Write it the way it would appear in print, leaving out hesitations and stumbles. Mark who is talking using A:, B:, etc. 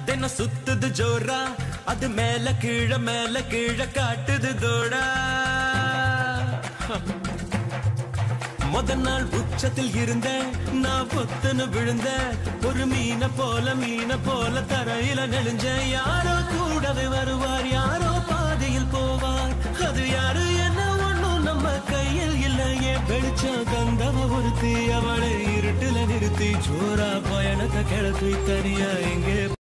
A: தினம் சுத்துது ஜோரா, அது மேல கீழ காட்டுது தோடா. முத நாள் உச்சத்தில் இருந்த நான் பொத்துன்னு விழுந்த, ஒரு மீன போல தரையில நெளிஞ்ச. யாரோ கூடவே வருவார், யாரோ பாதையில் போவார், அது யாரு என்ன ஒண்ணும் நம்ம கையில் இல்லையே. வெளிச்சம் தந்தவ ஒருத்தி, அவளை இருட்டுல நிறுத்தி ஜோரா பயணத்தை கிளப்பி தனியா எங்கே